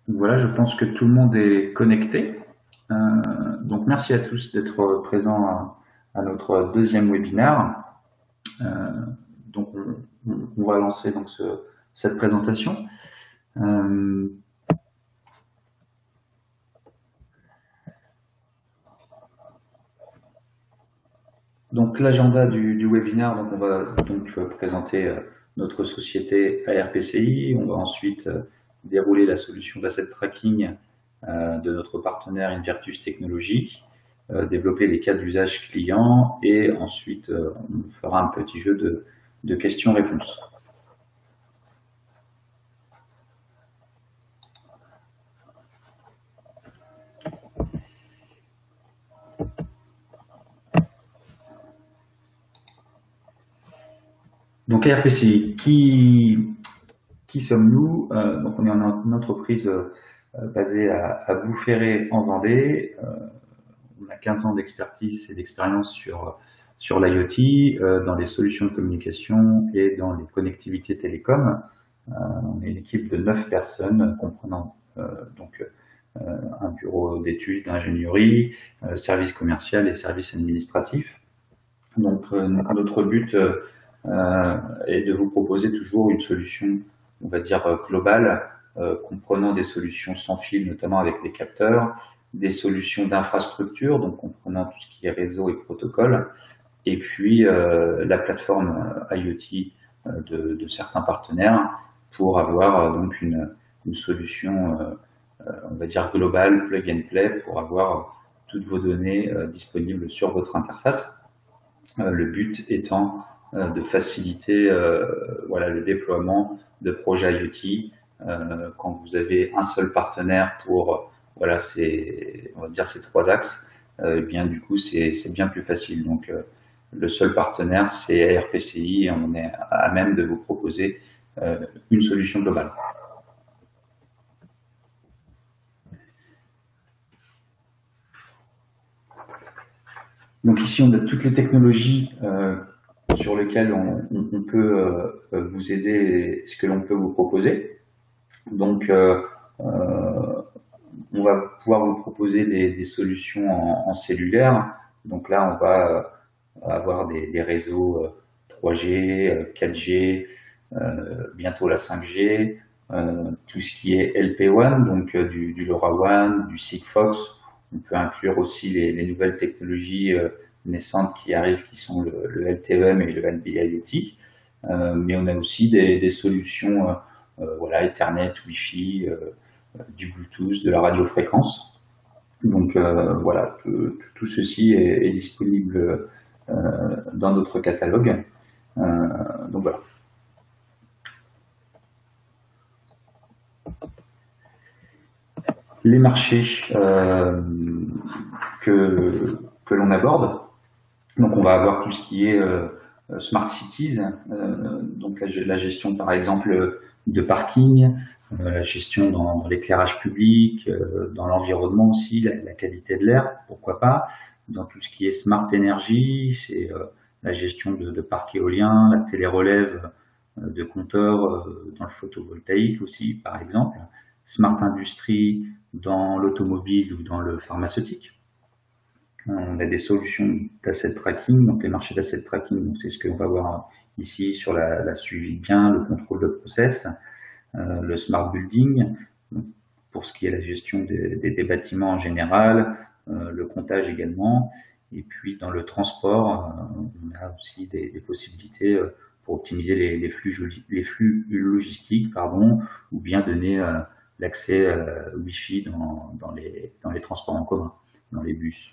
Voilà, je pense que tout le monde est connecté. Euh, donc merci à tous d'être présents à notre deuxième webinaire. Euh, donc on va lancer donc cette présentation. Donc l'agenda du webinaire, donc on va donc présenter notre société ARPCI. On va ensuite dérouler la solution d'asset tracking de notre partenaire Invertus Technologies, développer les cas d'usage clients et ensuite on fera un petit jeu de questions-réponses. Donc ARPCI, qui sommes-nous? Donc on est une entreprise basée à Bouferré en Vendée. On a 15 ans d'expertise et d'expérience sur l'IoT, dans les solutions de communication et dans les connectivités télécom. On est une équipe de 9 personnes comprenant donc un bureau d'études, d'ingénierie, service commercial et service administratif. Donc notre but est de vous proposer toujours une solution, on va dire globale, comprenant des solutions sans fil, notamment avec les capteurs, des solutions d'infrastructure, donc comprenant tout ce qui est réseau et protocole, et puis la plateforme IoT de certains partenaires pour avoir donc une solution, on va dire globale, plug and play, pour avoir toutes vos données disponibles sur votre interface. Le but étant de faciliter voilà, le déploiement de projets IoT quand vous avez un seul partenaire pour voilà, on va dire ces trois axes, et bien du coup c'est bien plus facile. Donc le seul partenaire c'est ARPCI et on est à même de vous proposer une solution globale. Donc ici on a toutes les technologies sur lesquelles on peut vous aider et ce que l'on peut vous proposer. Donc on va pouvoir vous proposer des solutions en cellulaire. Donc là, on va avoir des réseaux 3G, 4G, bientôt la 5G, tout ce qui est LPWAN, donc du LoRaWAN, du Sigfox. On peut inclure aussi les nouvelles technologies naissantes qui arrivent, qui sont le LTEM et le NB-IoT. Mais on a aussi des solutions voilà, Ethernet, Wi-Fi, du Bluetooth, de la radiofréquence. Donc voilà, tout ceci est disponible dans notre catalogue. Donc voilà. Les marchés que l'on aborde. Donc on va avoir tout ce qui est smart cities, donc la gestion par exemple de parking, la gestion dans l'éclairage public, dans l'environnement aussi, la qualité de l'air, pourquoi pas, dans tout ce qui est smart energy, c'est la gestion de parcs éoliens, la télérelève de compteurs dans le photovoltaïque aussi par exemple, smart industry dans l'automobile ou dans le pharmaceutique. On a des solutions d'asset tracking, donc les marchés d'asset tracking, c'est ce que l'on va voir ici sur la suivi de biens, le contrôle de process, le smart building, pour ce qui est la gestion des bâtiments en général, le comptage également, et puis dans le transport, on a aussi des possibilités pour optimiser les flux logistiques, pardon, ou bien donner l'accès Wi-Fi dans les transports en commun, dans les bus.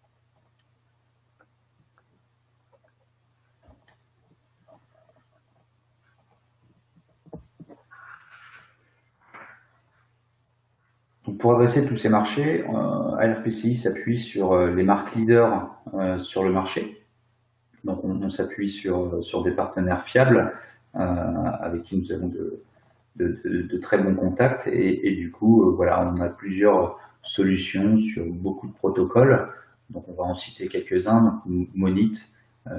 Donc pour adresser tous ces marchés, ARPCI s'appuie sur les marques leaders sur le marché. Donc on s'appuie sur des partenaires fiables avec qui nous avons de très bons contacts et du coup voilà, on a plusieurs solutions sur beaucoup de protocoles. Donc on va en citer quelques-uns. Monit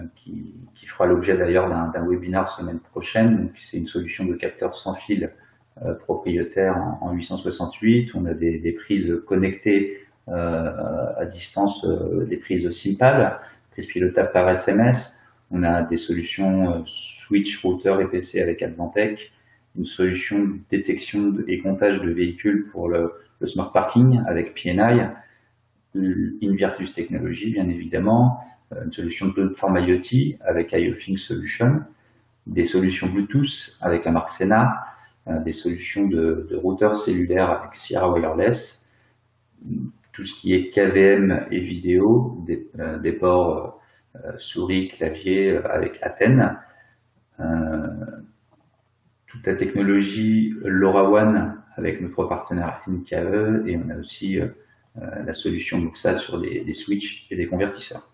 qui fera l'objet d'ailleurs d'un webinaire semaine prochaine. C'est une solution de capteur sans fil propriétaires en 868. On a des prises connectées à distance, des prises SIM-PAD, prises pilotables par SMS. On a des solutions switch, routeur et PC avec Advantech, une solution de détection et comptage de véhicules pour le smart parking avec PNI, Invirtus Technologies bien évidemment, une solution de plateforme IoT avec IoThings Solution, des solutions Bluetooth avec la marque Sena, des solutions de routeurs cellulaires avec Sierra Wireless, tout ce qui est KVM et vidéo, des ports souris, clavier avec Athènes, toute la technologie LoRaWAN avec notre partenaire NKE, et on a aussi la solution Moxa sur des switches et des convertisseurs.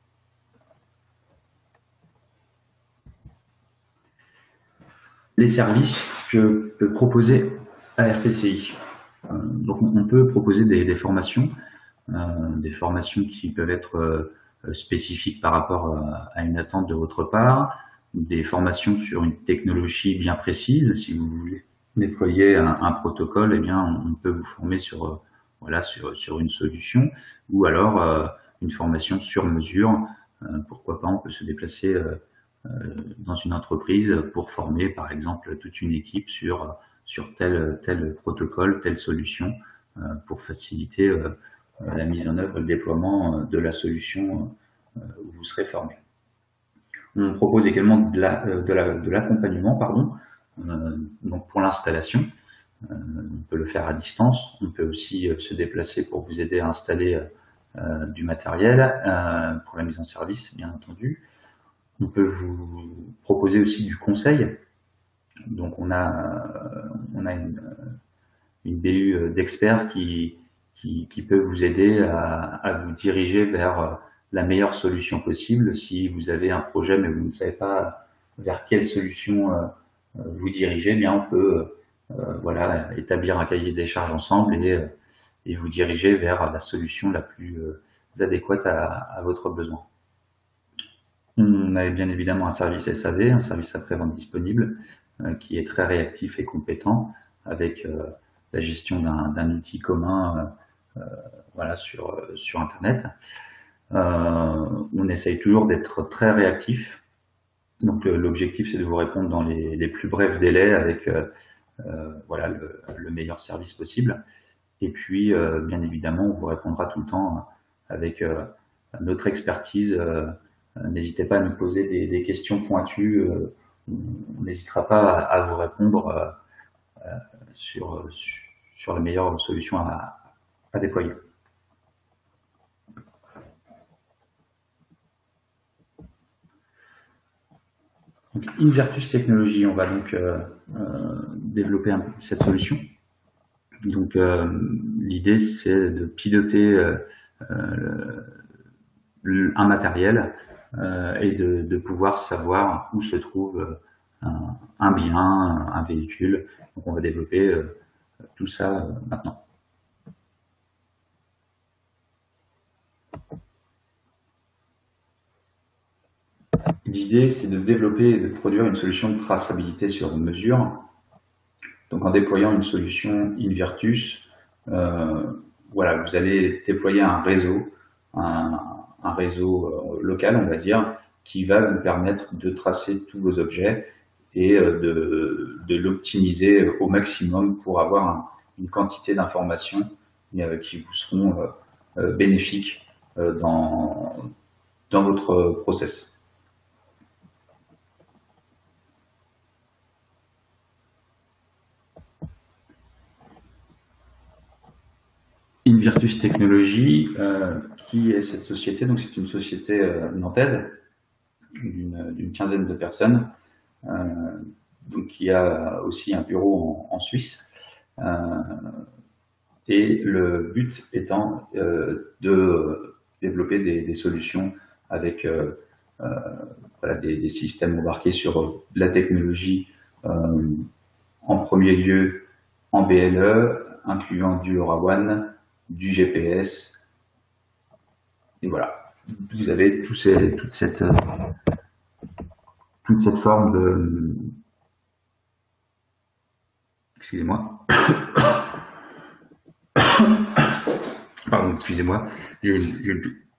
Les services que peut proposer ARTCI. Donc on peut proposer des formations qui peuvent être spécifiques par rapport à une attente de votre part, des formations sur une technologie bien précise. Si vous voulez déployer un protocole, eh bien on peut vous former sur une solution, ou alors une formation sur mesure. Pourquoi pas, on peut se déplacer dans une entreprise pour former par exemple toute une équipe sur tel protocole, telle solution, pour faciliter la mise en œuvre, le déploiement de la solution où vous serez formé. On propose également de l'accompagnement, donc pour l'installation. On peut le faire à distance. On peut aussi se déplacer pour vous aider à installer du matériel, pour la mise en service, bien entendu. On peut vous proposer aussi du conseil. Donc on a une BU d'experts qui peut vous aider à vous diriger vers la meilleure solution possible. Si vous avez un projet mais vous ne savez pas vers quelle solution vous diriger, eh bien on peut établir un cahier des charges ensemble et vous diriger vers la solution la plus adéquate à votre besoin. On a bien évidemment un service SAV, un service après-vente disponible, qui est très réactif et compétent, avec la gestion d'un outil commun sur Internet. On essaye toujours d'être très réactif. Donc l'objectif, c'est de vous répondre dans les plus brefs délais avec le meilleur service possible. Et puis, bien évidemment, on vous répondra tout le temps avec notre expertise. N'hésitez pas à nous poser des questions pointues. On n'hésitera pas à vous répondre sur les meilleures solutions à déployer. Donc, Invirtus Technologies, on va donc développer cette solution. Donc l'idée, c'est de piloter un matériel et de pouvoir savoir où se trouve un bien, un véhicule. Donc on va développer tout ça maintenant. L'idée, c'est de développer et de produire une solution de traçabilité sur mesure. Donc en déployant une solution Invirtus, vous allez déployer un réseau local, on va dire, qui va vous permettre de tracer tous vos objets et de l'optimiser au maximum pour avoir une quantité d'informations qui vous seront bénéfiques dans votre process. Invirtus Technologies, qui est cette société? Donc c'est une société nantaise d'une quinzaine de personnes, donc qui a aussi un bureau en Suisse, et le but étant de développer des solutions avec des systèmes embarqués sur la technologie, en premier lieu en BLE, incluant du LoRaWAN, du GPS, et voilà. Vous avez toute cette forme Excusez-moi. Pardon, excusez-moi. J'ai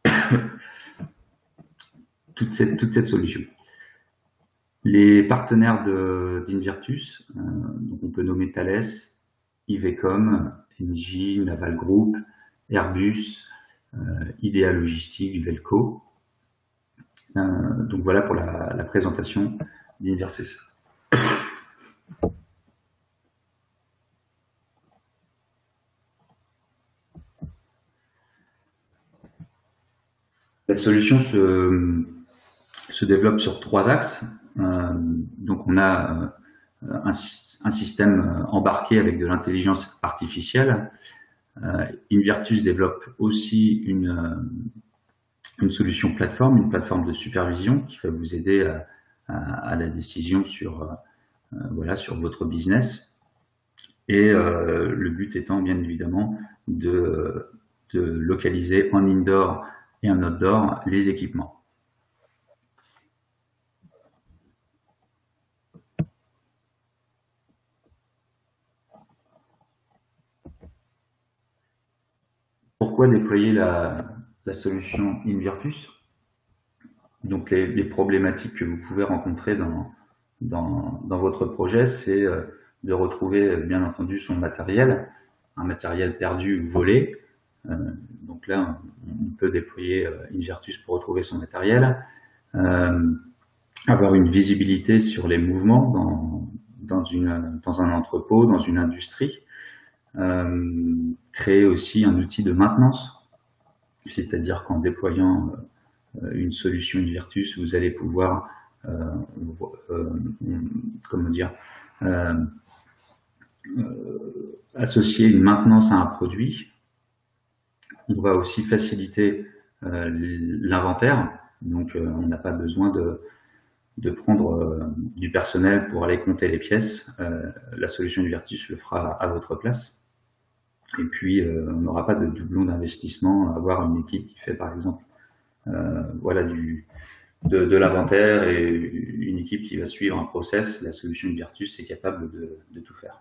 toute cette solution. Les partenaires d'Invirtus, donc on peut nommer Thales, Ivecom, Engie, Naval Group, Airbus, IDEA Logistique, Velco. Donc voilà pour la présentation d'Invirtus. La solution se développe sur 3 axes. Donc on a un système embarqué avec de l'intelligence artificielle. Invirtus développe aussi une solution plateforme, une plateforme de supervision qui va vous aider à la décision sur votre business. Et le but étant bien évidemment de localiser en indoor et en outdoor les équipements. Pourquoi déployer la solution Invirtus? Donc les problématiques que vous pouvez rencontrer dans votre projet, c'est de retrouver bien entendu son matériel, un matériel perdu ou volé. Donc là, on peut déployer Invirtus pour retrouver son matériel, avoir une visibilité sur les mouvements dans un entrepôt, dans une industrie, créer aussi un outil de maintenance, c'est-à-dire qu'en déployant une solution Invirtus, vous allez pouvoir associer une maintenance à un produit. On va aussi faciliter l'inventaire, donc on n'a pas besoin de prendre du personnel pour aller compter les pièces. La solution Invirtus le fera à votre place. Et puis on n'aura pas de doublon d'investissement à avoir une équipe qui fait par exemple de l'inventaire et une équipe qui va suivre un process. La solution Invirtus est capable de tout faire.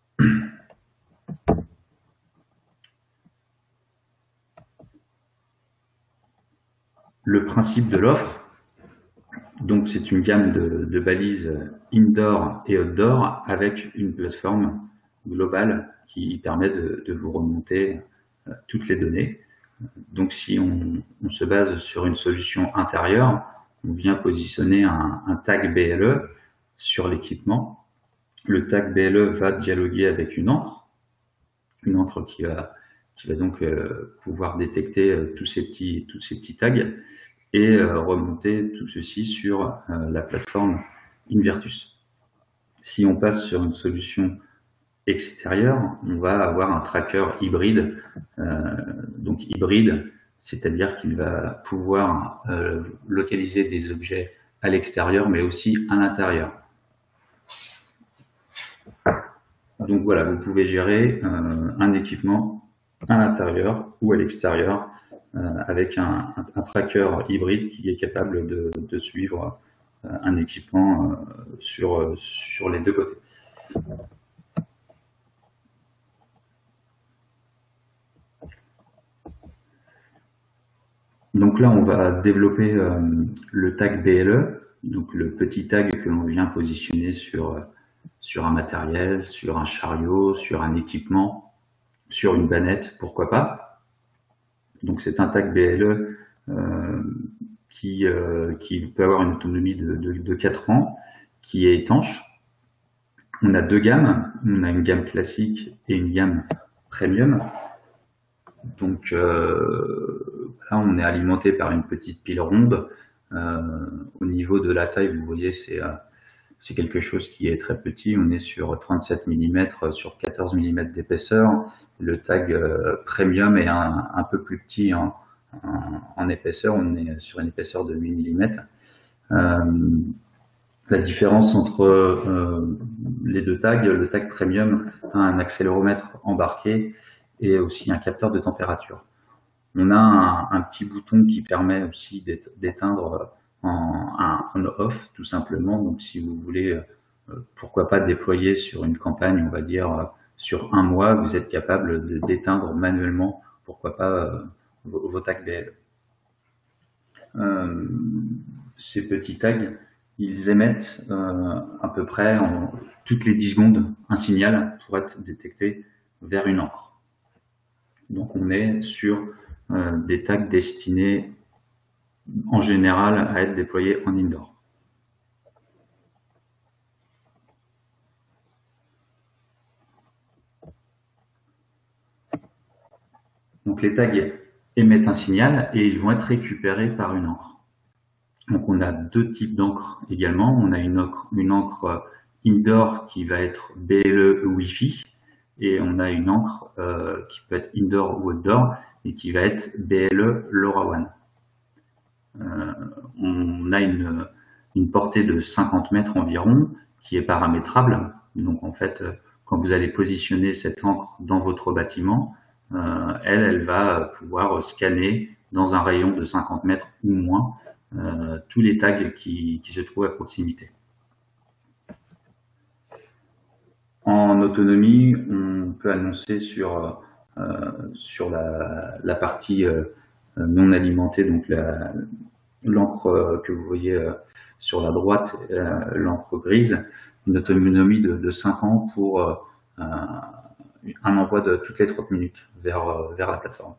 Le principe de l'offre, donc c'est une gamme de balises indoor et outdoor avec une plateforme globale qui permet de vous remonter toutes les données. Donc si on se base sur une solution intérieure, on vient positionner un tag BLE sur l'équipement. Le tag BLE va dialoguer avec une encre qui va donc pouvoir détecter tous ces petits tags et remonter tout ceci sur la plateforme Invirtus. Si on passe sur une solution extérieure, on va avoir un tracker hybride. Donc hybride, c'est-à-dire qu'il va pouvoir localiser des objets à l'extérieur, mais aussi à l'intérieur. Donc voilà, vous pouvez gérer un équipement à l'intérieur ou à l'extérieur avec un tracker hybride qui est capable de suivre un équipement sur les deux côtés. Donc là, on va développer le tag BLE, donc le petit tag que l'on vient positionner sur un matériel, sur un chariot, sur un équipement, sur une bannette, pourquoi pas. Donc c'est un tag BLE qui peut avoir une autonomie de 4 ans, qui est étanche. On a 2 gammes, on a une gamme classique et une gamme premium. Donc là, on est alimenté par une petite pile ronde. Au niveau de la taille, vous voyez, c'est quelque chose qui est très petit. On est sur 37 mm sur 14 mm d'épaisseur. Le tag premium est un peu plus petit en épaisseur. On est sur une épaisseur de 8 mm. La différence entre les deux tags, le tag premium a un accéléromètre embarqué et aussi un capteur de température. On a un petit bouton qui permet aussi d'éteindre en on/off tout simplement. Donc si vous voulez pourquoi pas déployer sur une campagne, on va dire, sur un mois, vous êtes capable d'éteindre manuellement, pourquoi pas, vos tags BL. Ces petits tags, ils émettent à peu près toutes les 10 secondes un signal pour être détecté vers une encre. Donc on est sur des tags destinés en général à être déployés en indoor. Donc les tags émettent un signal et ils vont être récupérés par une encre. Donc on a deux types d'encre également. On a une encre indoor qui va être BLE Wi-Fi et on a une encre qui peut être indoor ou outdoor et qui va être BLE LoRaWAN. On a une portée de 50 mètres environ qui est paramétrable. Donc en fait, quand vous allez positionner cette encre dans votre bâtiment, elle va pouvoir scanner dans un rayon de 50 mètres ou moins tous les tags qui se trouvent à proximité. En autonomie, on peut annoncer sur la partie non alimentée, donc l'encre que vous voyez sur la droite, l'encre grise, une autonomie de 5 ans pour un envoi de toutes les 30 minutes vers la plateforme.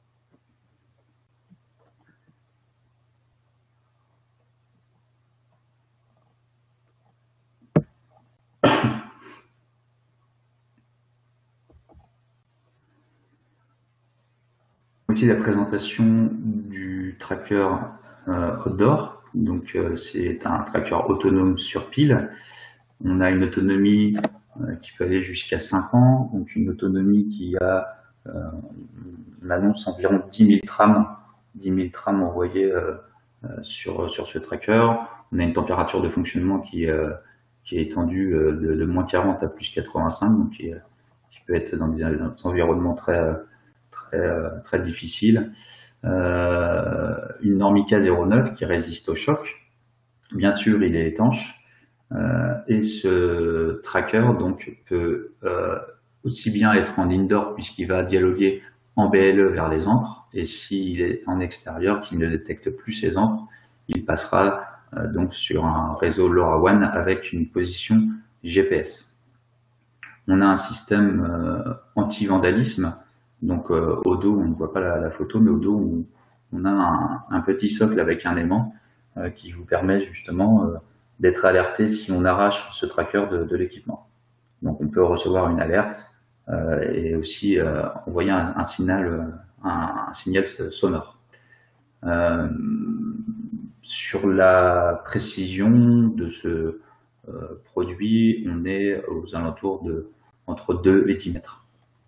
Aussi la présentation du tracker outdoor. Donc c'est un tracker autonome sur pile. On a une autonomie qui peut aller jusqu'à 5 ans, donc une autonomie qui a, on annonce environ 10 000 trams envoyés sur ce tracker. On a une température de fonctionnement qui est étendue de moins 40 à plus 85, donc qui peut être dans des environnements très difficiles. Une Normica 09 qui résiste au choc. Bien sûr, il est étanche. Et ce tracker donc peut aussi bien être en indoor puisqu'il va dialoguer en BLE vers les encres, et s'il est en extérieur qui ne détecte plus ces encres, il passera donc sur un réseau LoRaWAN avec une position GPS. On a un système anti-vandalisme, donc au dos, on ne voit pas la photo, mais au dos on a un petit socle avec un aimant qui vous permet justement d'être alerté si on arrache ce tracker de l'équipement. Donc on peut recevoir une alerte et aussi envoyer un signal sonore. Sur la précision de ce produit, on est aux alentours de entre 2 et 10 mètres.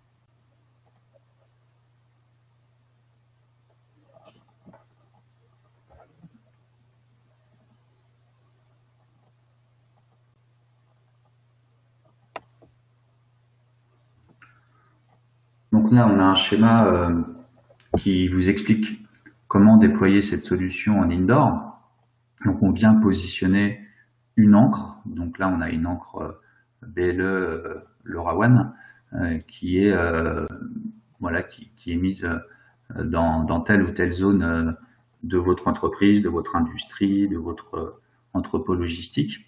Donc là, on a un schéma qui vous explique comment déployer cette solution en indoor. Donc on vient positionner une encre. Donc là, on a une encre BLE LoRaWAN qui est mise dans telle ou telle zone de votre entreprise, de votre industrie, de votre entrepôt logistique.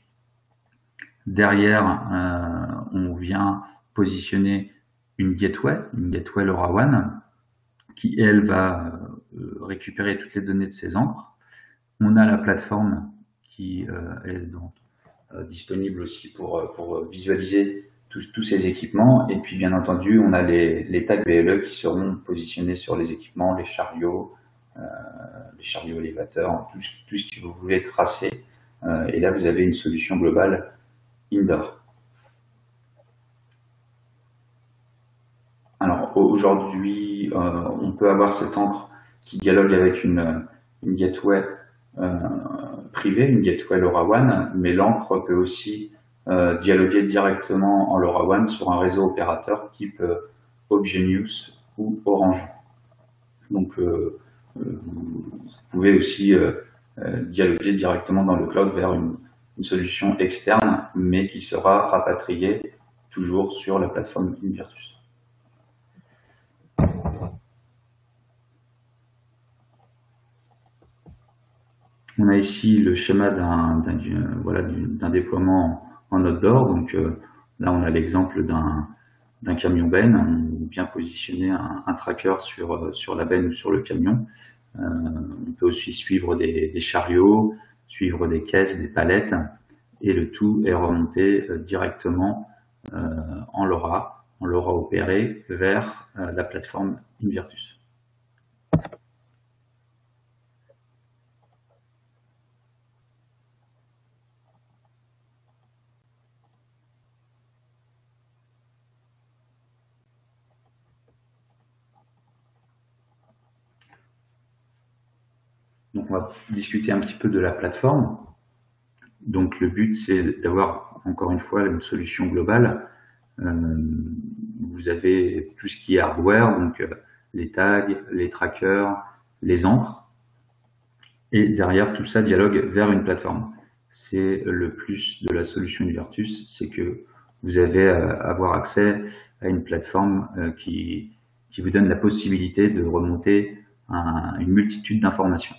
Derrière, on vient positionner une gateway LoRaWAN qui, elle, va récupérer toutes les données de ces encres. On a la plateforme qui est donc disponible aussi pour visualiser tous ces équipements. Et puis, bien entendu, on a les tags BLE qui seront positionnés sur les équipements, les chariots élévateurs, tout ce que vous voulez tracer. Et là, vous avez une solution globale indoor. Alors aujourd'hui, on peut avoir cette encre qui dialogue avec une gateway privée, une gateway LoRaWAN, mais l'encre peut aussi dialoguer directement en LoRaWAN sur un réseau opérateur type Obgenius ou Orange. Donc vous pouvez aussi dialoguer directement dans le cloud vers une solution externe, mais qui sera rapatriée toujours sur la plateforme Invirtus. On a ici le schéma d'un déploiement en outdoor. Donc là, on a l'exemple d'un camion benne. On vient positionner un tracker sur la benne ou sur le camion. On peut aussi suivre des chariots, suivre des caisses, des palettes, et le tout est remonté directement en LoRa opéré vers la plateforme Invirtus. Donc, on va discuter un petit peu de la plateforme. Donc, le but, c'est d'avoir, encore une fois, une solution globale. Vous avez tout ce qui est hardware, donc les tags, les trackers, les encres. Et derrière, tout ça dialogue vers une plateforme. C'est le plus de la solution Invirtus, c'est que vous avez avoir accès à une plateforme qui vous donne la possibilité de remonter une multitude d'informations.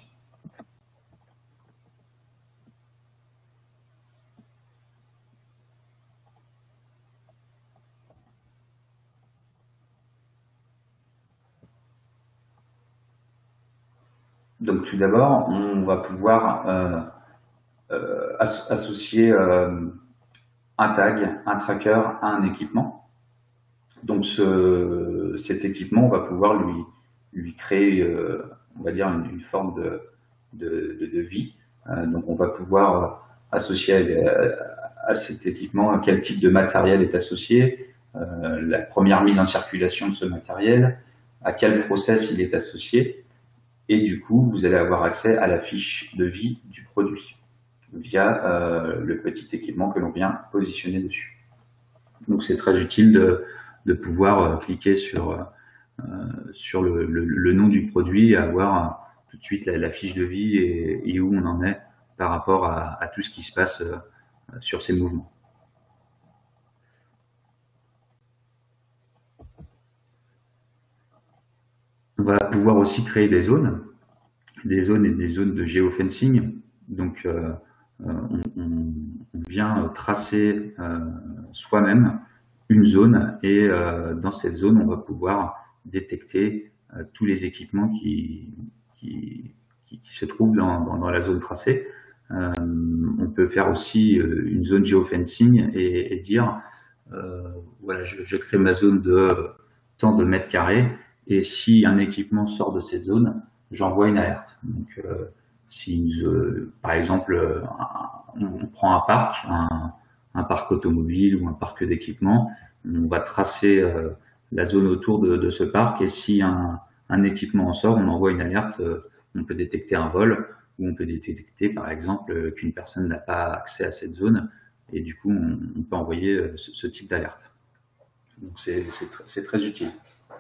Donc tout d'abord, on va pouvoir associer un tag, un tracker à un équipement. Donc cet équipement, on va pouvoir lui créer, on va dire, une forme de vie. Donc on va pouvoir associer à cet équipement à quel type de matériel est associé, la première mise en circulation de ce matériel, à quel process il est associé. Et du coup, vous allez avoir accès à la fiche de vie du produit via le petit équipement que l'on vient positionner dessus. Donc c'est très utile de pouvoir cliquer sur le nom du produit et avoir tout de suite la fiche de vie et où on en est par rapport à tout ce qui se passe sur ces mouvements. On va pouvoir aussi créer des zones et des zones de géofencing. Donc, on vient tracer soi-même une zone et dans cette zone, on va pouvoir détecter tous les équipements qui se trouvent dans la zone tracée. On peut faire aussi une zone géofencing et dire voilà, je crée ma zone de tant de mètres carrés et si un équipement sort de cette zone, j'envoie une alerte. Donc, si par exemple on prend un parc, un parc automobile ou un parc d'équipement, on va tracer la zone autour de ce parc et si un équipement en sort, on envoie une alerte. On peut détecter un vol ou on peut détecter par exemple qu'une personne n'a pas accès à cette zone et du coup on peut envoyer ce type d'alerte. Donc c'est très utile.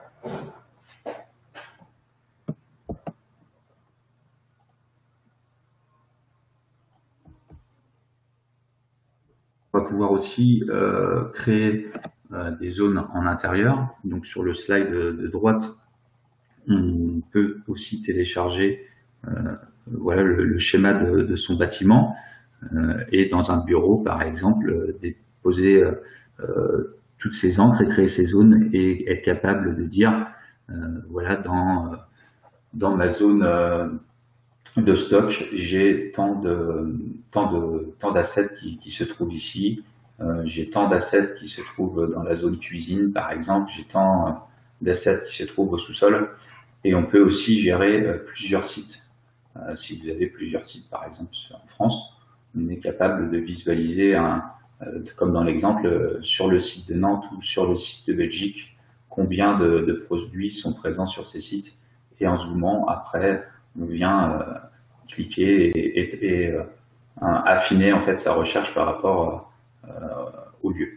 On va pouvoir aussi créer des zones en intérieur. Donc sur le slide de droite, on peut aussi télécharger voilà le schéma de son bâtiment et dans un bureau, par exemple, déposer toutes ces encres et créer ces zones et être capable de dire voilà dans ma zone de stock, j'ai tant d'assets qui se trouvent ici, j'ai tant d'assets qui se trouvent dans la zone cuisine, par exemple, j'ai tant d'assets qui se trouvent au sous-sol, et on peut aussi gérer plusieurs sites. Si vous avez plusieurs sites, par exemple, en France, on est capable de visualiser, comme dans l'exemple, sur le site de Nantes ou sur le site de Belgique, combien de produits sont présents sur ces sites, et en zoomant, après, on vient cliquer et affiner en fait sa recherche par rapport au lieu.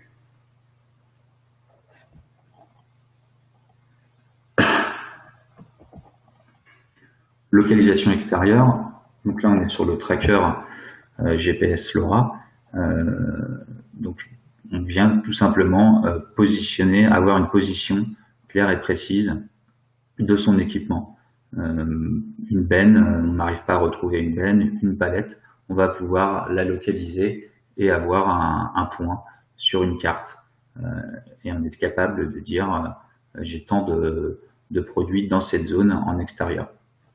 Localisation extérieure. Donc là, on est sur le tracker GPS LoRa. Donc, on vient tout simplement positionner, avoir une position claire et précise de son équipement. Une benne, on n'arrive pas à retrouver une benne, une palette, on va pouvoir la localiser et avoir un point sur une carte. Et on est capable de dire j'ai tant de produits dans cette zone en extérieur.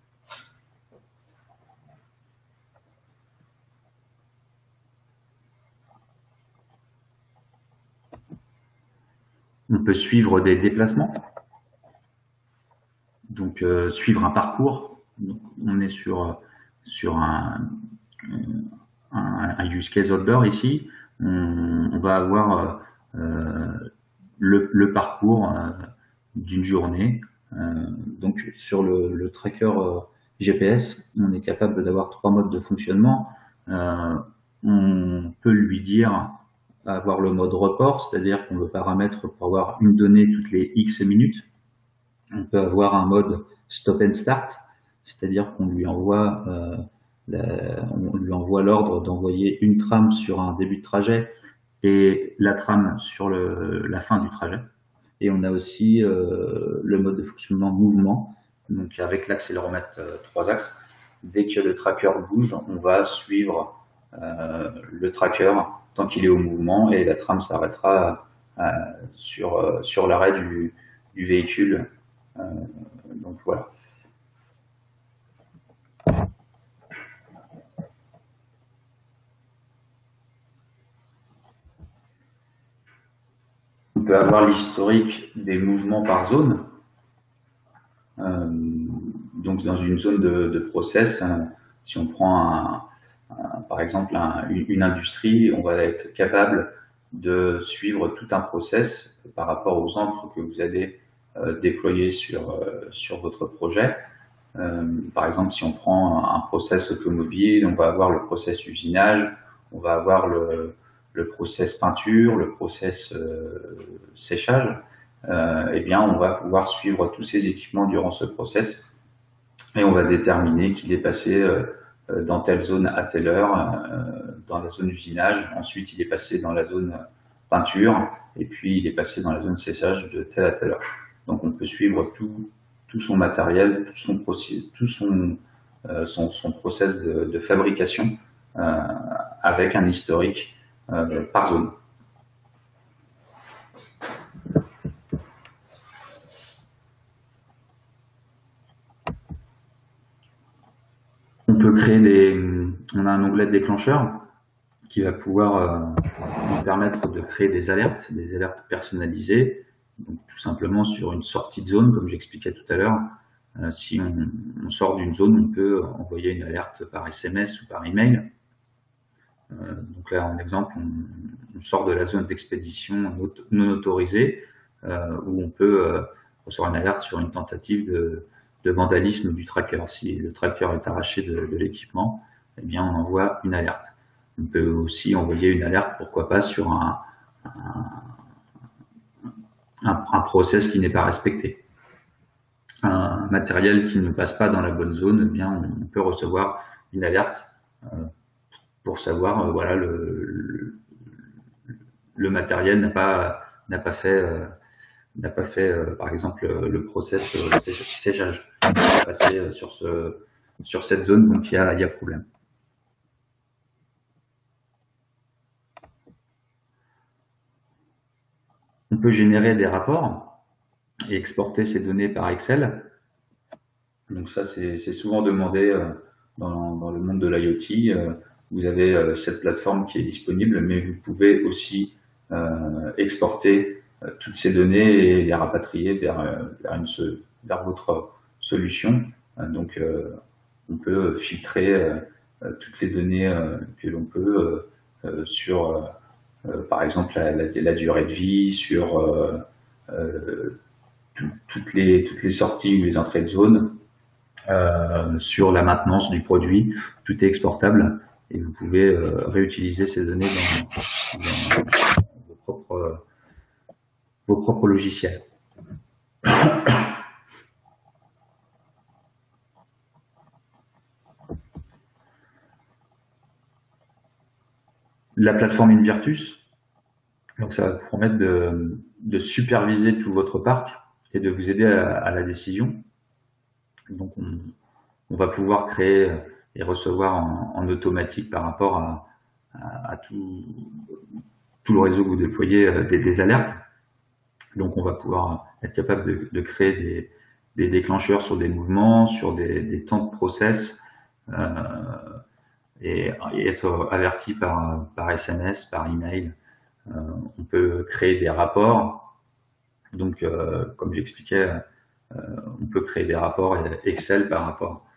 On peut suivre des déplacements, donc suivre un parcours. Donc, on est sur un use case outdoor ici. On va avoir le parcours d'une journée. Donc sur le tracker GPS, on est capable d'avoir 3 modes de fonctionnement. On peut lui dire avoir le mode report, c'est-à-dire qu'on le paramètre pour avoir une donnée toutes les X minutes. On peut avoir un mode stop and start, c'est-à-dire qu'on lui envoie l'ordre d'envoyer une trame sur un début de trajet et la trame sur la fin du trajet. Et on a aussi le mode de fonctionnement mouvement, donc avec l'accéléromètre 3 axes. Dès que le tracker bouge, on va suivre le tracker tant qu'il est au mouvement et la trame s'arrêtera sur l'arrêt du véhicule. Donc voilà. On peut avoir l'historique des mouvements par zone. Donc dans une zone de process, si on prend par exemple une industrie, on va être capable de suivre tout un process par rapport aux encres que vous allez déployer sur votre projet. Par exemple, si on prend un process automobile, on va avoir le process usinage, on va avoir le process peinture, le process séchage. Eh bien, on va pouvoir suivre tous ces équipements durant ce process et on va déterminer qu'il est passé dans telle zone à telle heure, dans la zone usinage. Ensuite, il est passé dans la zone peinture et puis il est passé dans la zone séchage de telle à telle heure. Donc, on peut suivre tout son matériel, tout son process de fabrication avec un historique par zone. On peut créer on a un onglet de déclencheur qui va pouvoir nous permettre de créer des alertes personnalisées. Donc, tout simplement sur une sortie de zone, comme j'expliquais tout à l'heure. Si on sort d'une zone, on peut envoyer une alerte par SMS ou par email. Donc là, en exemple, on sort de la zone d'expédition non autorisée, où on peut recevoir une alerte sur une tentative de vandalisme du tracker. Si le tracker est arraché de l'équipement, eh bien, on envoie une alerte. On peut aussi envoyer une alerte, pourquoi pas, sur un process qui n'est pas respecté. Un matériel qui ne passe pas dans la bonne zone, eh bien, on peut recevoir une alerte pour savoir, voilà, le matériel n'a pas fait, par exemple, le process séchage. Il est passé sur cette zone, donc il y a problème. On peut générer des rapports et exporter ces données par Excel. Donc ça, c'est souvent demandé dans le monde de l'IoT. Vous avez cette plateforme qui est disponible, mais vous pouvez aussi exporter toutes ces données et les rapatrier vers votre solution. Donc, on peut filtrer toutes les données que l'on peut sur, par exemple, la durée de vie, sur toutes les sorties ou les entrées de zone, sur la maintenance du produit. Tout est exportable et vous pouvez réutiliser ces données dans vos propres logiciels. la plateforme Invirtus. Donc ça va vous permettre de superviser tout votre parc et de vous aider à la décision. Donc on va pouvoir créer et recevoir en automatique par rapport à tout le réseau que vous déployez des alertes. Donc on va pouvoir être capable de créer des déclencheurs sur des mouvements, sur des temps de process, et être averti par SMS, par email. On peut créer des rapports. Donc, comme j'expliquais, on peut créer des rapports Excel par rapport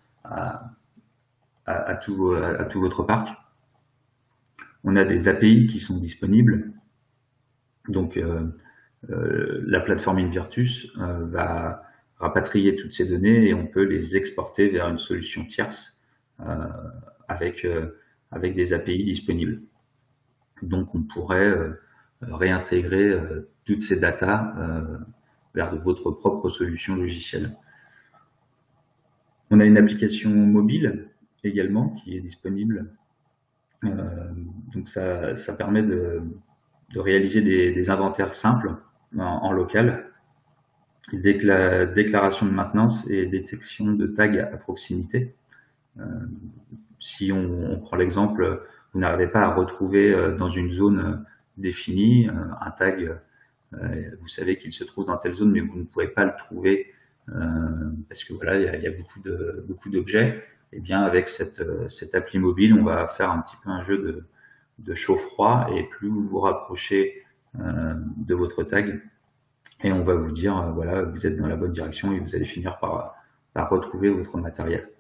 à tout votre parc. On a des API qui sont disponibles. Donc, la plateforme Invirtus va rapatrier toutes ces données et on peut les exporter vers une solution tierce avec des API disponibles. Donc, on pourrait réintégrer toutes ces datas vers votre propre solution logicielle. On a une application mobile également qui est disponible. Donc, ça permet de réaliser des inventaires simples en local, déclaration de maintenance et détection de tags à proximité. Si on prend l'exemple, vous n'arrivez pas à retrouver dans une zone définie un tag, vous savez qu'il se trouve dans telle zone, mais vous ne pouvez pas le trouver parce que voilà, il y a beaucoup d'objets. Et bien avec cette appli mobile, on va faire un petit peu un jeu de chaud-froid, et plus vous vous rapprochez de votre tag, et on va vous dire voilà, vous êtes dans la bonne direction et vous allez finir par retrouver votre matériel.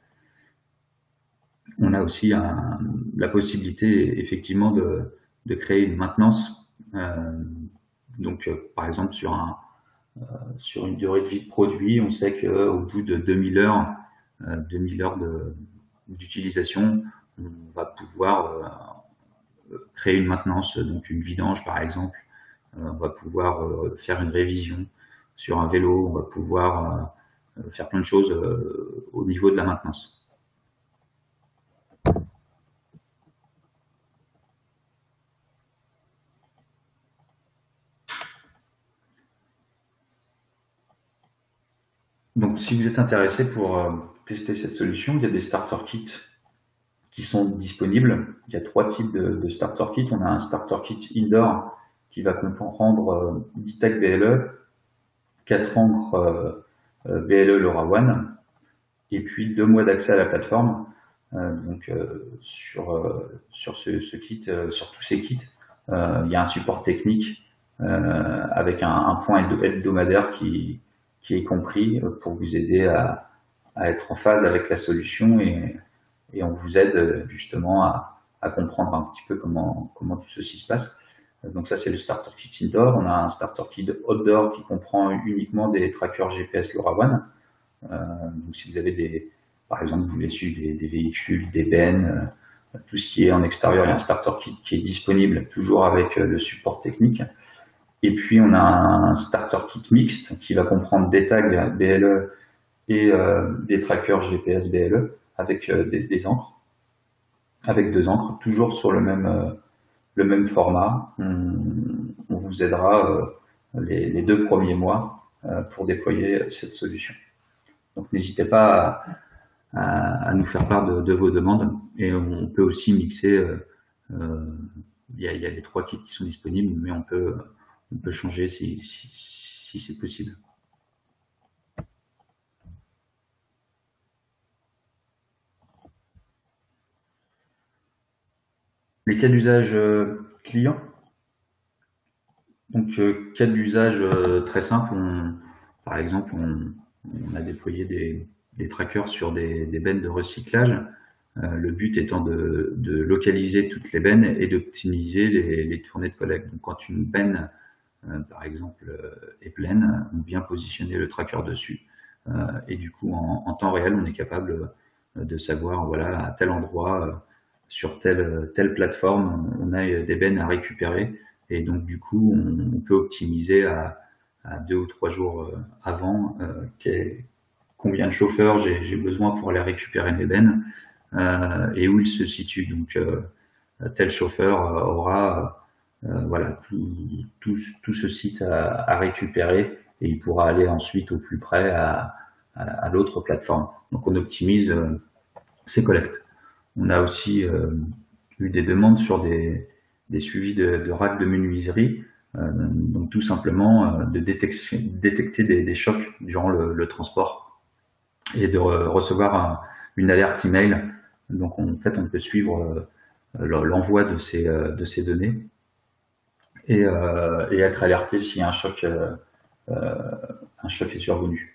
On a aussi la possibilité effectivement de créer une maintenance. Donc par exemple sur une durée de vie de produit, on sait qu'au bout de 2000 heures d'utilisation, on va pouvoir créer une maintenance, donc une vidange par exemple. On va pouvoir faire une révision sur un vélo, on va pouvoir faire plein de choses au niveau de la maintenance. Donc, si vous êtes intéressé pour tester cette solution, il y a des starter kits qui sont disponibles. Il y a 3 types de starter kits. On a un starter kit indoor qui va comprendre 10 tags BLE, 4 encres BLE LoRaWAN, et puis 2 mois d'accès à la plateforme. Donc, sur ce kit, sur tous ces kits, il y a un support technique avec un point hebdomadaire qui est compris pour vous aider à être en phase avec la solution, et on vous aide justement à comprendre un petit peu comment tout ceci se passe. Donc ça, c'est le starter kit indoor. On a un starter kit outdoor qui comprend uniquement des trackers GPS LoRaWAN. Donc si vous avez par exemple, vous voulez suivre des véhicules, des bennes, tout ce qui est en extérieur, il y a un starter kit qui est disponible toujours avec le support technique. Et puis on a un starter kit mixte qui va comprendre des tags BLE et des trackers GPS BLE avec des encres, avec 2 encres, toujours sur le même format. On vous aidera les 2 premiers mois pour déployer cette solution. Donc n'hésitez pas à nous faire part de vos demandes, et on peut aussi mixer. Il y a les 3 kits qui sont disponibles, mais on peut changer si c'est possible. Les cas d'usage clients. Donc, cas d'usage très simple. Par exemple, on a déployé des trackers sur des bennes de recyclage. Le but étant de localiser toutes les bennes et d'optimiser les tournées de collecte. Donc, quand une benne par exemple est pleine, on vient positionner le tracker dessus, et du coup en temps réel on est capable de savoir, voilà, à tel endroit sur telle plateforme on a des bennes à récupérer, et donc du coup on peut optimiser à 2 ou 3 jours avant combien de chauffeurs j'ai besoin pour aller récupérer mes bennes et où ils se situent. Donc tel chauffeur aura voilà, tout ce site à récupérer et il pourra aller ensuite au plus près à l'autre plateforme. Donc on optimise ces collectes. On a aussi eu des demandes sur des suivis de racks de menuiserie, donc tout simplement de détecter des chocs durant le transport et de recevoir une alerte email. Donc en fait on peut suivre l'envoi de ces données et être alerté si un choc est survenu.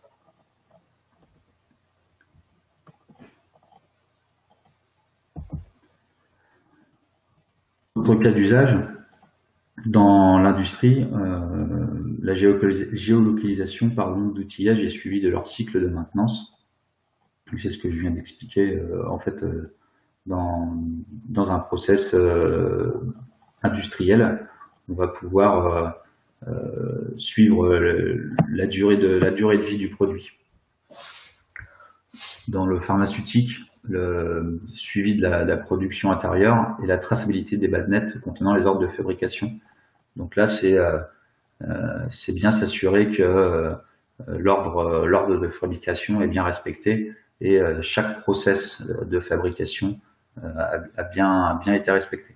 Autre cas d'usage, dans l'industrie, la géolocalisation d'outillage est suivie de leur cycle de maintenance. C'est ce que je viens d'expliquer en fait dans un process industriel. On va pouvoir suivre la durée de vie du produit. Dans le pharmaceutique, le suivi de la production intérieure et la traçabilité des badnets contenant les ordres de fabrication. Donc là, c'est bien s'assurer que l'ordre de fabrication est bien respecté et chaque process de fabrication a bien été respecté.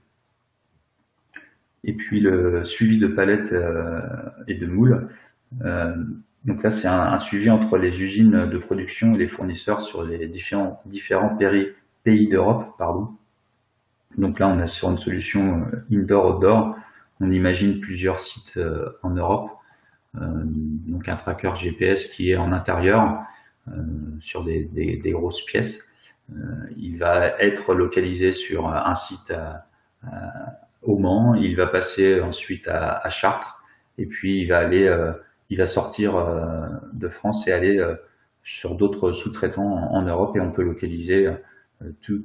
Et puis le suivi de palettes et de moules. Donc là, c'est un suivi entre les usines de production et les fournisseurs sur les différents pays d'Europe. Donc là, on est sur une solution indoor-outdoor. On imagine plusieurs sites en Europe. Donc un tracker GPS qui est en intérieur sur des grosses pièces. Il va être localisé sur un site au Mans. Il va passer ensuite à Chartres. Et puis il va sortir de France et aller sur d'autres sous-traitants en Europe et on peut localiser tous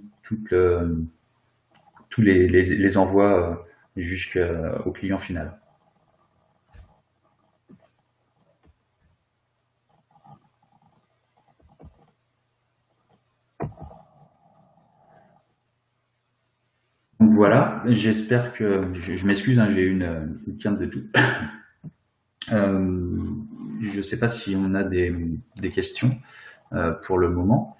les envois jusqu'au client final. Donc voilà, j'espère que je m'excuse, hein, j'ai eu une quinte de tout. Je ne sais pas si on a des questions pour le moment.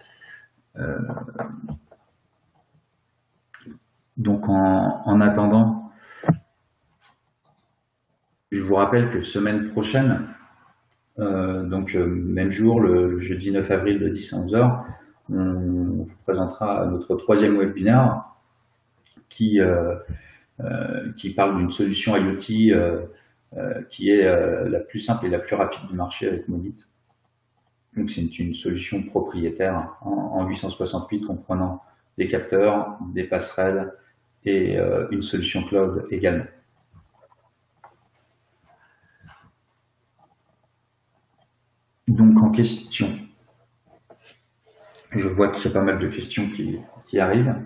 Donc en attendant, je vous rappelle que semaine prochaine, donc même jour, le jeudi 9 avril de 10 à 11h, on vous présentera notre 3e webinaire qui parle d'une solution IoT qui est la plus simple et la plus rapide du marché avec Monit. Donc c'est une solution propriétaire en 868 comprenant des capteurs, des passerelles et une solution cloud également. Donc en question, je vois qu'il y a pas mal de questions qui arrivent.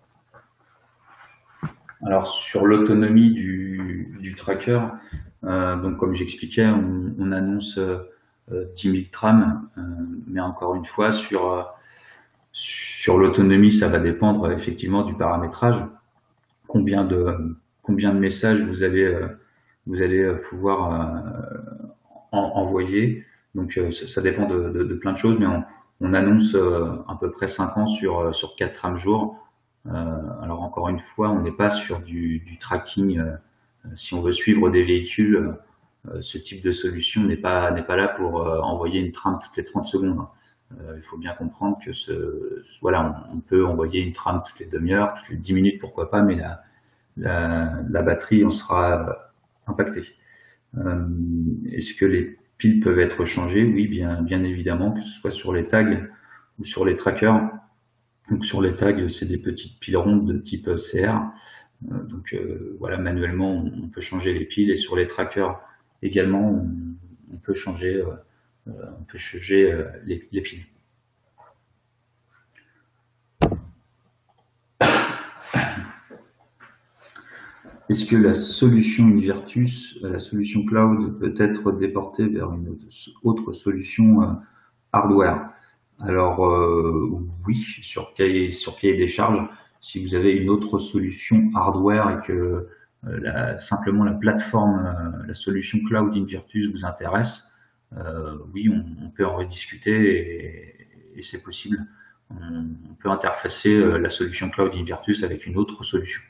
Alors sur l'autonomie du tracker, donc comme j'expliquais, on annonce 10 000 trams, mais encore une fois sur l'autonomie, ça va dépendre effectivement du paramétrage. Combien de messages vous allez pouvoir envoyer. Donc ça dépend de plein de choses, mais on annonce à peu près 5 ans sur 4 trams jour. Alors encore une fois, on n'est pas sur du tracking. Si on veut suivre des véhicules, ce type de solution n'est pas là pour envoyer une trame toutes les 30 secondes. Il faut bien comprendre que voilà, on peut envoyer une trame toutes les demi-heures, toutes les 10 minutes, pourquoi pas, mais la batterie en sera impactée. Est-ce que les piles peuvent être changées? Oui, bien évidemment, que ce soit sur les tags ou sur les trackers. Donc sur les tags, c'est des petites piles rondes de type CR. Donc voilà, manuellement, on peut changer les piles et sur les trackers également, on peut changer les piles. Est-ce que la solution Invertus, la solution cloud, peut être déportée vers une autre solution hardware? Alors oui, sur cahier des charges, Si vous avez une autre solution hardware et que simplement la plateforme, la solution cloud Invirtus vous intéresse, oui, on peut en rediscuter et c'est possible. On peut interfacer la solution cloud Invirtus avec une autre solution.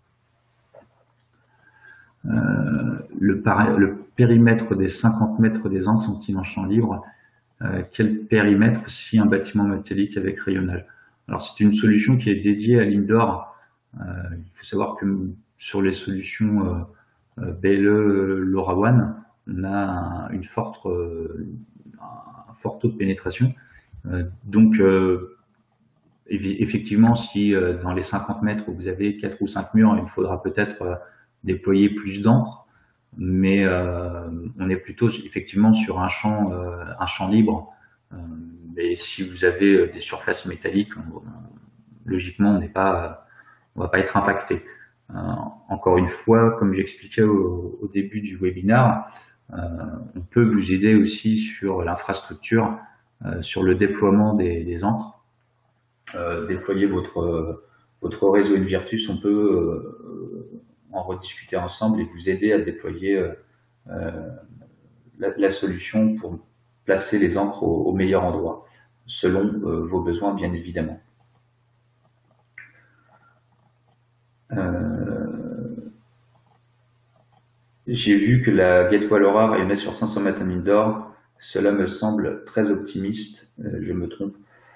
Le périmètre des 50 mètres des ancres sont-ils en champ libre? Quel périmètre si un bâtiment métallique avec rayonnage? Alors c'est une solution qui est dédiée à l'indoor. Il faut savoir que sur les solutions BLE LoRaWAN, on a un fort taux de pénétration. Donc effectivement, si dans les 50 mètres vous avez 4 ou 5 murs, il faudra peut-être déployer plus d'encre, mais on est plutôt effectivement sur un champ libre. Mais si vous avez des surfaces métalliques, logiquement on va pas être impacté. Encore une fois, comme j'expliquais au début du webinaire, on peut vous aider aussi sur l'infrastructure, sur le déploiement des ancres. Déployer votre réseau Invirtus, on peut en rediscuter ensemble et vous aider à déployer la solution pour placer les ancres au meilleur endroit, selon vos besoins bien évidemment. J'ai vu que la Gateway LoRa émet sur 500 mètres en indoor. Cela me semble très optimiste. Je me trompe.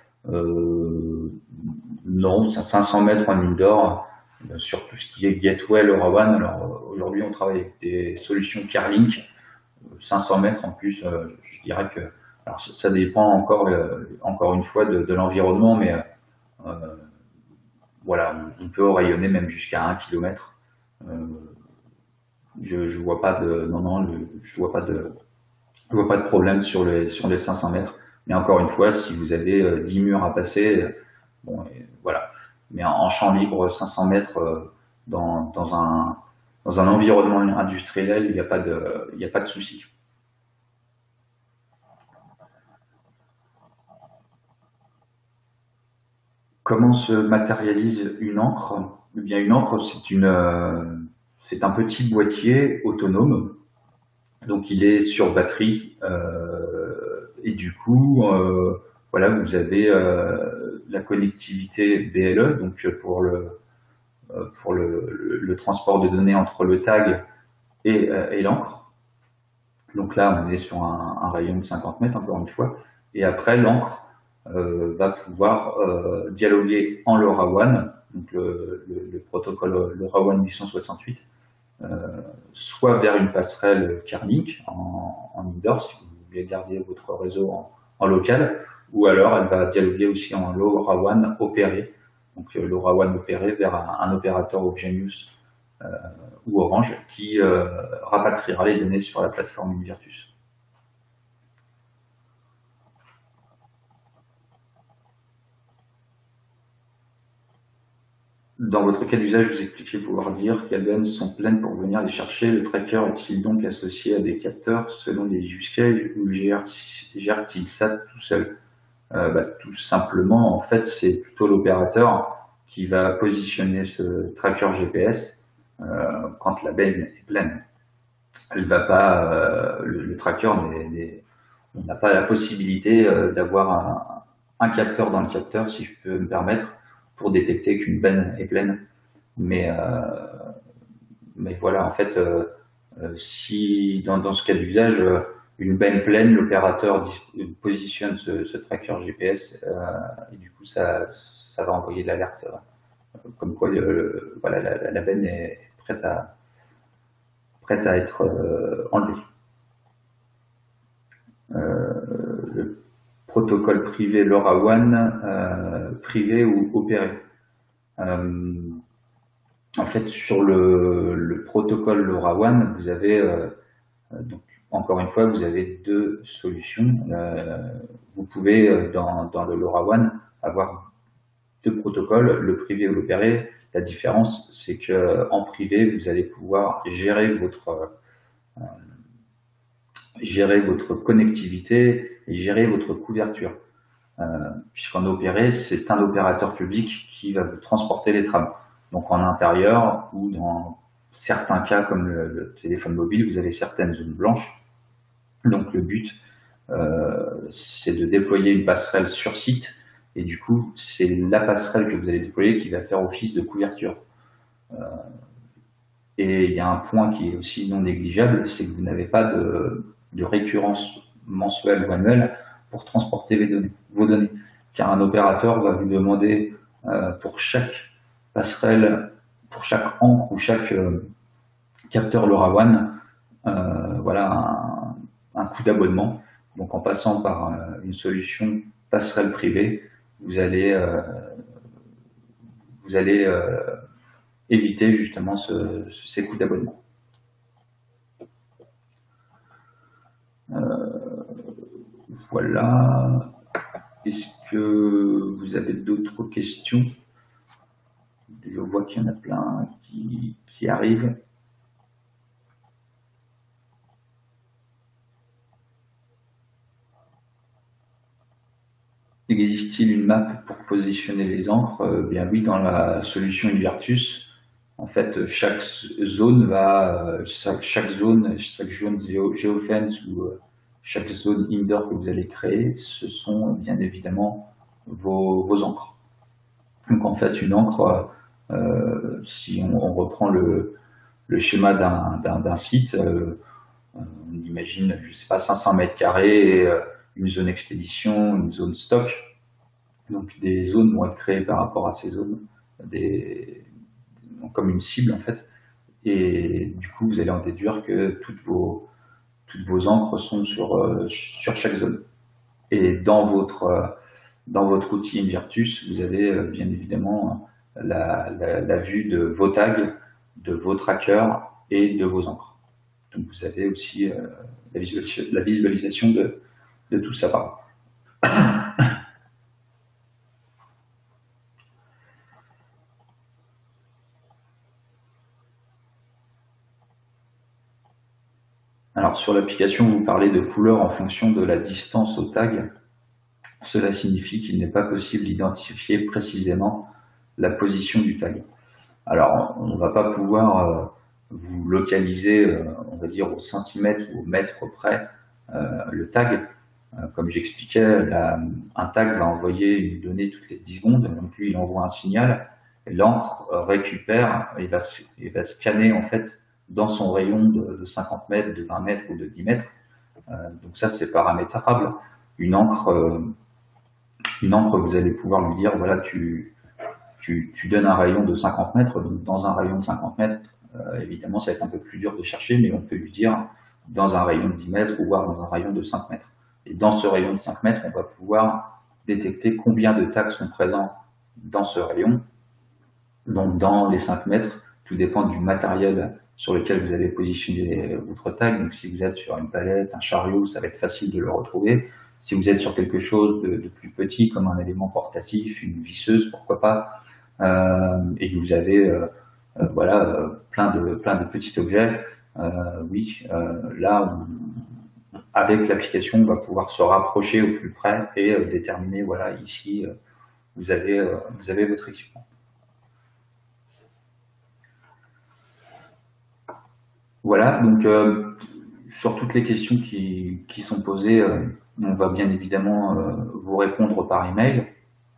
Non, 500 mètres en indoor, sur tout ce qui est Gateway LoRaWAN. Alors aujourd'hui, on travaille avec des solutions CarLink. 500 mètres en plus, je dirais que alors ça dépend encore une fois de l'environnement, mais voilà, on peut rayonner même jusqu'à 1 km. Je vois pas de je vois pas de problème sur les 500 mètres. Mais encore une fois, si vous avez 10 murs à passer, bon, voilà. Mais en champ libre, 500 mètres dans un environnement industriel, il n'y a pas de souci. Comment se matérialise une ancre? Eh bien, une ancre, c'est un petit boîtier autonome. Donc, il est sur batterie et du coup, voilà, vous avez la connectivité BLE, donc pour le transport de données entre le tag et l'encre. Donc là, on est sur un rayon de 50 mètres, encore une fois. Et après, l'encre va pouvoir dialoguer en LoRaWAN, donc le protocole LoRaWAN 868, soit vers une passerelle CarLink en indoor, si vous voulez garder votre réseau en local, ou alors elle va dialoguer aussi en LoRaWAN opéré, donc LoRaWAN opéré vers un opérateur ObjectNews ou Orange qui rapatriera les données sur la plateforme Invirtus. Dans votre cas d'usage, vous expliquez pouvoir dire quelles bennes sont pleines pour venir les chercher. Le tracker est-il donc associé à des capteurs selon des use cases ou gère-t-il ça tout seul? Tout simplement, en fait, c'est plutôt l'opérateur qui va positionner ce tracker GPS quand la benne est pleine. Elle va pas, le tracker on n'a pas la possibilité d'avoir un capteur dans le capteur, si je peux me permettre, pour détecter qu'une benne est pleine. Mais voilà, en fait, si dans ce cas d'usage, une benne pleine, l'opérateur positionne ce tracker GPS et du coup ça va envoyer de l'alerte comme quoi voilà, la benne est prête à être enlevée. Le protocole privé LoRaWAN, privé ou opéré. En fait, sur le protocole LoRaWAN, vous avez donc encore une fois, vous avez deux solutions. Vous pouvez dans le LoRaWAN avoir deux protocoles, le privé ou l'opéré. La différence, c'est que en privé, vous allez pouvoir gérer votre connectivité et gérer votre couverture. puisqu'en opéré, c'est un opérateur public qui va vous transporter les trams. Donc en intérieur ou dans certains cas comme le téléphone mobile, vous avez certaines zones blanches. Donc le but, c'est de déployer une passerelle sur site, et du coup, c'est la passerelle que vous allez déployer qui va faire office de couverture. Et il y a un point qui est aussi non négligeable, c'est que vous n'avez pas de récurrence mensuelle ou annuelle pour transporter vos données. Car un opérateur va vous demander pour chaque passerelle, pour chaque ancre ou chaque capteur LoRaWAN, voilà un coût d'abonnement. Donc en passant par une solution passerelle privée, vous allez éviter justement ces coûts d'abonnement. Voilà. Est-ce que vous avez d'autres questions? Je vois qu'il y en a plein qui arrivent. Existe-t-il une map pour positionner les ancres? Bien oui, dans la solution Invertus, en fait, chaque zone géofence ou chaque zone indoor que vous allez créer, ce sont bien évidemment vos ancres. Donc en fait, une ancre, si on reprend le schéma d'un site, on imagine, je sais pas, 500 mètres carrés, une zone expédition, une zone stock. Donc des zones vont être créées par rapport à ces zones, comme une cible en fait. Et du coup, vous allez en déduire que toutes vos ancres sont sur chaque zone. Et dans votre outil Invertus, vous avez bien évidemment la vue de vos tags, de vos trackers et de vos ancres. Donc vous avez aussi la visualisation de tout ça. Alors sur l'application, vous parlez de couleurs en fonction de la distance au tag. Cela signifie qu'il n'est pas possible d'identifier précisément la position du tag. Alors on ne va pas pouvoir vous localiser, on va dire au centimètre ou au mètre près le tag. Comme j'expliquais, un tag va envoyer une donnée toutes les 10 secondes, donc lui il envoie un signal, et l'encre récupère et va scanner en fait dans son rayon de 50 mètres, de 20 mètres ou de 10 mètres. Donc ça c'est paramétrable. Une encre, vous allez pouvoir lui dire, voilà, tu donnes un rayon de 50 mètres, donc dans un rayon de 50 mètres, évidemment ça va être un peu plus dur de chercher, mais on peut lui dire dans un rayon de 10 mètres ou voire dans un rayon de 5 mètres. Et dans ce rayon de 5 mètres, on va pouvoir détecter combien de tags sont présents dans ce rayon. Donc dans les 5 mètres, tout dépend du matériel sur lequel vous allez positionner votre tag. Donc si vous êtes sur une palette, un chariot, ça va être facile de le retrouver. Si vous êtes sur quelque chose de plus petit, comme un élément portatif, une visseuse, pourquoi pas, et que vous avez voilà, plein de petits objets, oui, là, avec l'application, on va pouvoir se rapprocher au plus près et déterminer, voilà, ici, vous avez votre équipement. Voilà, donc sur toutes les questions qui sont posées, on va bien évidemment vous répondre par email.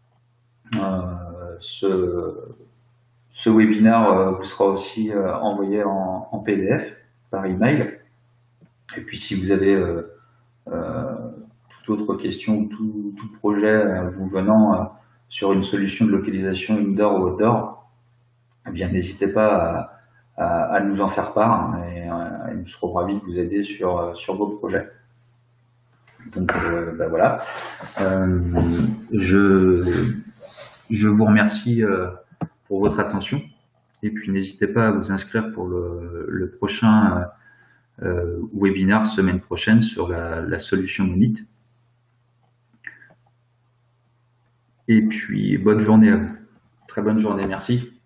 Ce webinaire vous sera aussi envoyé en PDF par email. Et puis si vous avez toute autre question, tout projet vous venant sur une solution de localisation indoor ou outdoor, eh bien n'hésitez pas à nous en faire part, et nous serons ravis de vous aider sur vos projets. Donc ben voilà, je vous remercie pour votre attention, et puis n'hésitez pas à vous inscrire pour le prochain webinaire semaine prochaine sur la solution Monit. Et puis bonne journée à vous. Très bonne journée, merci.